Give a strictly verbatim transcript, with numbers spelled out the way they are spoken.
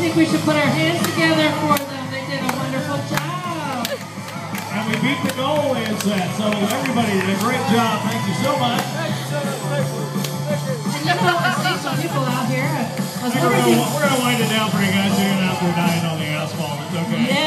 think we should put our hands together for them. They did a wonderful job. And we beat the goal, is that. So everybody did a great job. Thank you so much. And you know, I see some people out here. I was We're wondering if you- going to wind it down for you guys. You're going to have to dying on the asphalt. It's okay.